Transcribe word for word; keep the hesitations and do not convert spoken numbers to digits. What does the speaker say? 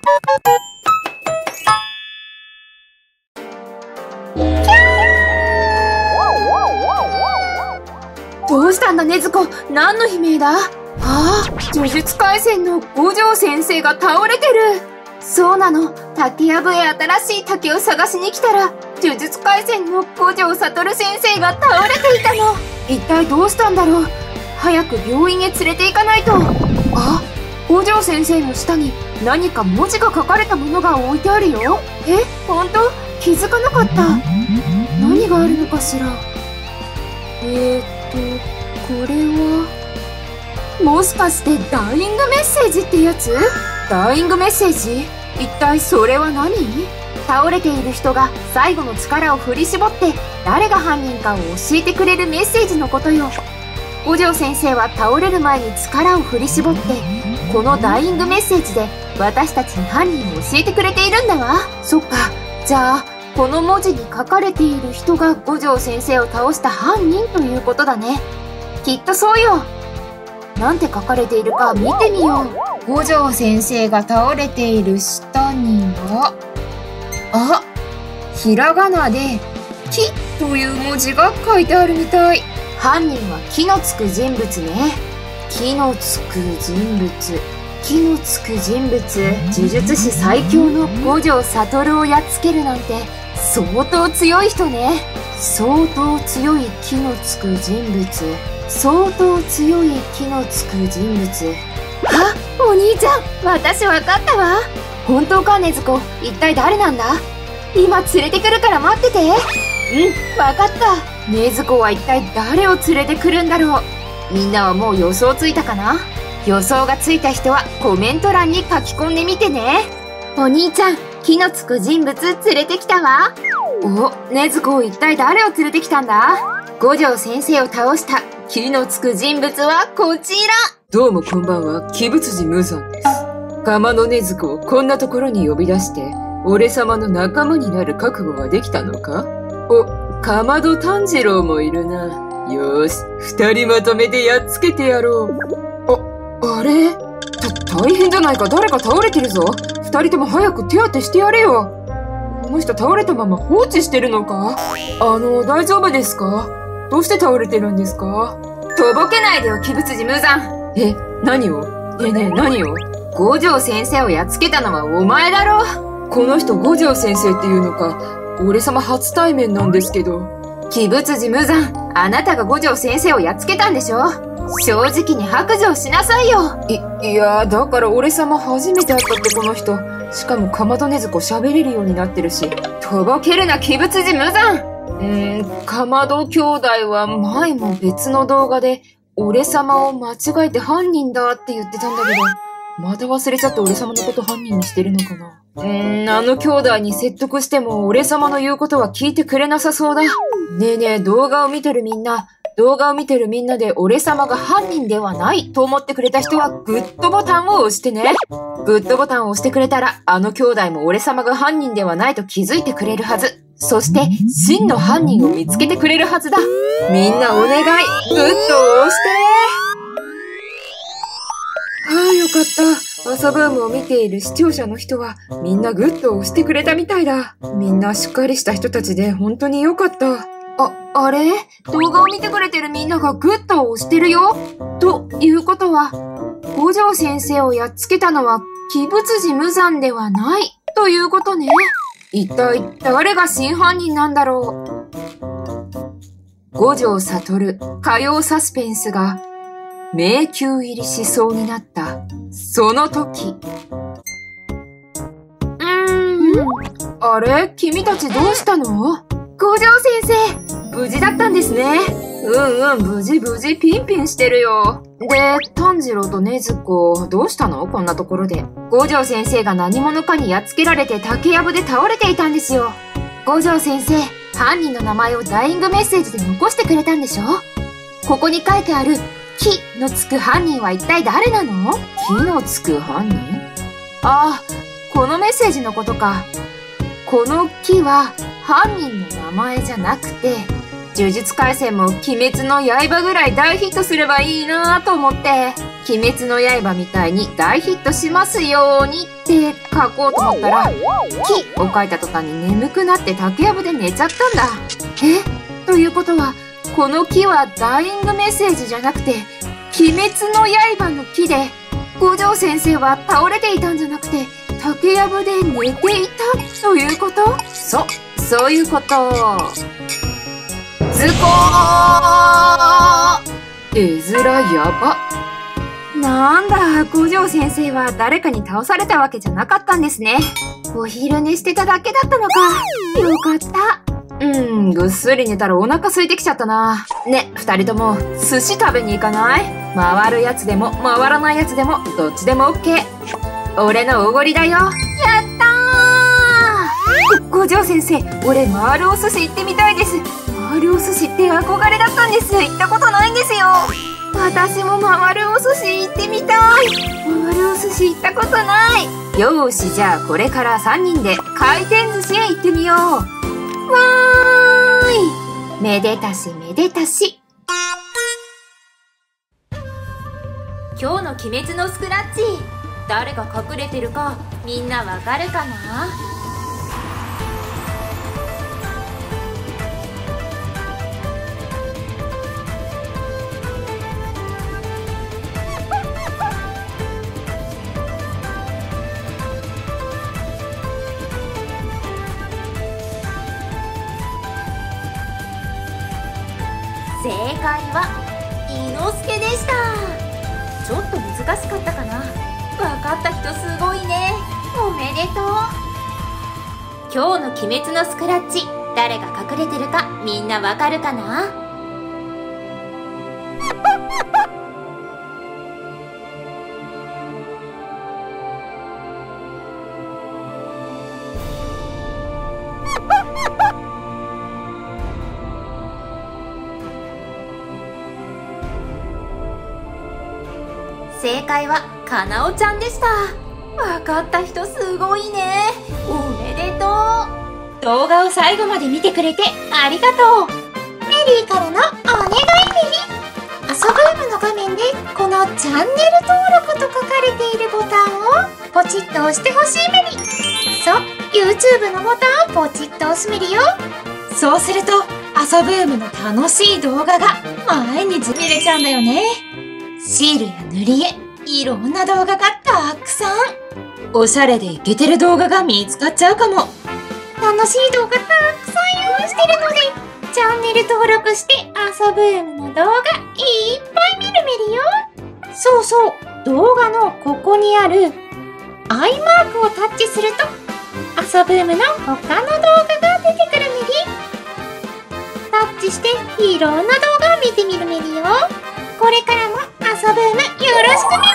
どうしたんだ禰豆子、何の悲鳴だ？ああ、呪術廻戦の五条先生が倒れてる。そうなの、竹やぶへ新しい竹を探しに来たら、呪術廻戦の五条悟先生が倒れていたの。一体どうしたんだろう。早く病院へ連れて行かないと。あ、五条先生の下に何か文字が書かれたものが置いてあるよ。え、ほんと？気づかなかった。何があるのかしら。えーっと、これはもしかしてダイイングメッセージってやつ？ダイイングメッセージ？一体それは何？倒れている人が最後の力を振り絞って誰が犯人かを教えてくれるメッセージのことよ。五条先生は倒れる前に力を振り絞ってこのダイイングメッセージで私たちに犯人を教えてくれているんだわ。そっか、じゃあこの文字に書かれている人が五条先生を倒した犯人ということだね。きっとそうよ。なんて書かれているか見てみよう。五条先生が倒れている下には、あ、ひらがなで「木」という文字が書いてあるみたい。犯人は木のつく人物ね。木のつく人物、木のつく人物、呪術師最強の五条悟をやっつけるなんて相当強い人ね。相当強い木のつく人物、相当強い木のつく人物。あ、お兄ちゃん、私わかったわ。本当か禰豆子、一体誰なんだ？今連れてくるから待ってて。うん、わかった。禰豆子は一体誰を連れてくるんだろう。みんなはもう予想ついたかな？予想がついた人はコメント欄に書き込んでみてね。お兄ちゃん、木のつく人物連れてきたわ。お、禰豆子、一体誰を連れてきたんだ？五条先生を倒した木のつく人物はこちら。 どうもこんばんは、鬼舞辻無惨です。釜の禰豆子をこんなところに呼び出して、俺様の仲間になる覚悟はできたのか？お、かまど炭治郎もいるな。よーし、二人まとめてやっつけてやろう。あ、あれ？た、大変じゃないか、誰か倒れてるぞ。二人とも早く手当てしてやれよ。この人倒れたまま放置してるのか？あの、大丈夫ですか？どうして倒れてるんですか？ とぼけないでよ、鬼舞辻無惨。 え、何を？ねえねえ、何を？ 五条先生をやっつけたのはお前だろ。 この人五条先生っていうのか。俺様初対面なんですけど。 鬼舞辻無惨、あなたが五条先生をやっつけたんでしょ？正直に白状しなさいよ。 い、いやー、だから俺様初めて会ったってこの人。しかもかまど禰豆子喋れるようになってるし。 とぼけるな、鬼舞辻無惨。 うーん、かまど兄弟は前も別の動画で俺様を間違えて犯人だって言ってたんだけど、また忘れちゃって俺様のこと犯人にしてるのかな。うーん、あの兄弟に説得しても俺様の言うことは聞いてくれなさそうだ。ねえねえ、動画を見てるみんな、動画を見てるみんなで俺様が犯人ではないと思ってくれた人はグッドボタンを押してね。グッドボタンを押してくれたら、あの兄弟も俺様が犯人ではないと気づいてくれるはず。そして、真の犯人を見つけてくれるはずだ。みんなお願い、グッドを押してああ、よかった。朝ブームを見ている視聴者の人は、みんなグッドを押してくれたみたいだ。みんなしっかりした人たちで本当によかった。 あ、あれ？動画を見てくれてるみんながグッドを押してるよ。ということは、五条先生をやっつけたのは、鬼舞辻無惨ではない、ということね。一体、誰が真犯人なんだろう。五条悟、火曜サスペンスが、迷宮入りしそうになった、その時。うーん。あれ？君たちどうしたの？五条先生、無事だったんですね。うんうん、無事無事、ピンピンしてるよ。で、炭治郎と禰豆子、どうしたの？こんなところで。五条先生が何者かにやっつけられて竹やぶで倒れていたんですよ。五条先生、犯人の名前をダイイングメッセージで残してくれたんでしょ？ここに書いてある、木のつく犯人は一体誰なの？ 木のつく犯人？ ああ、このメッセージのことか。この木は犯人の名前じゃなくて、 呪術廻戦も鬼滅の刃ぐらい大ヒットすればいいなと思って、鬼滅の刃みたいに大ヒットしますようにって書こうと思ったら、木を書いた途端に眠くなって竹やぶで寝ちゃったんだ。え？ということは、この木はダイイングメッセージじゃなくて、鬼滅の刃の木で、五条先生は倒れていたんじゃなくて、竹やぶで寝ていたということ？そう、そういうこと。ズコー！絵面やば。なんだ、五条先生は誰かに倒されたわけじゃなかったんですね。お昼寝してただけだったのか。よかった。うーん、ぐっすり寝たらお腹空いてきちゃったな。ね、二人とも寿司食べに行かない？回るやつでも回らないやつでもどっちでもオッケー。俺のおごりだよ。やったー！五条先生、俺回るお寿司行ってみたいです。回るお寿司って憧れだったんです。行ったことないんですよ。私も回るお寿司行ってみたい。回るお寿司行ったことない。よーし、じゃあこれからさんにんで回転寿司へ行ってみよう。わーい。めでたしめでたし。今日の鬼滅のスクラッチ、誰が隠れてるかみんなわかるかな？正解は伊之助でした。ちょっと難しかったかな。わかった人すごいね。おめでとう。今日の鬼滅のスクラッチ、誰が隠れてるかみんなわかるかな？正解はかなおちゃんでした。わかった人すごいね。おめでとう。動画を最後まで見てくれてありがとう。メリーからのお願いメリ。アソブームの画面でこのチャンネル登録と書かれているボタンをポチッと押してほしいメリ。そう、YouTube のボタンをポチッと押すメリよ。そうするとアソブームの楽しい動画が毎日見れちゃうんだよね。シールや塗り絵、いろんな動画がたくさん。おしゃれでイケてる動画が見つかっちゃうかも。楽しい動画たくさん用意してるので、チャンネル登録して遊ぶームの動画いっぱい見るメリよ。そうそう、動画のここにあるアイマークをタッチすると、遊ぶームの他の動画が出てくるメリ。タッチしていろんな動画を見てみるメリよ。これからも遊ぶームよろしくね。